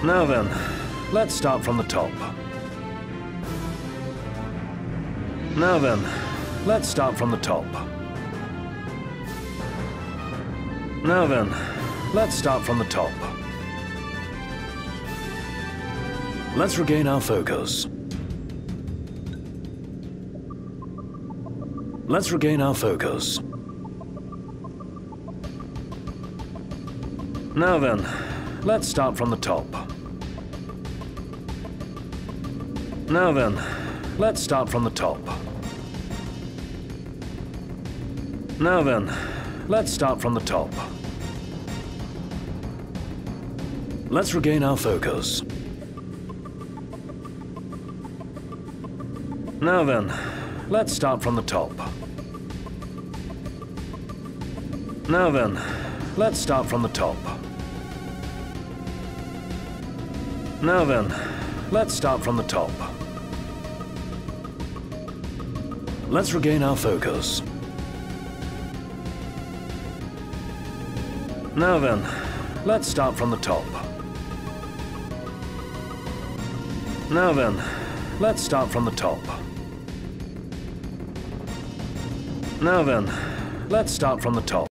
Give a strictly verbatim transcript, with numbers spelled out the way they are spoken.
Now then, let's start from the top. Now then, let's start from the top. Now then, let's start from the top. Let's regain our focus. Let's regain our focus. Now then, let's start from the top. Now then, let's start from the top. Now then, let's start from the top. Let's regain our focus. Now then, let's start from the top. Now then, let's start from the top. Now then, let's start from the top. Let's regain our focus. Now then, let's start from the top. Now then, let's start from the top. Now then, let's start from the top.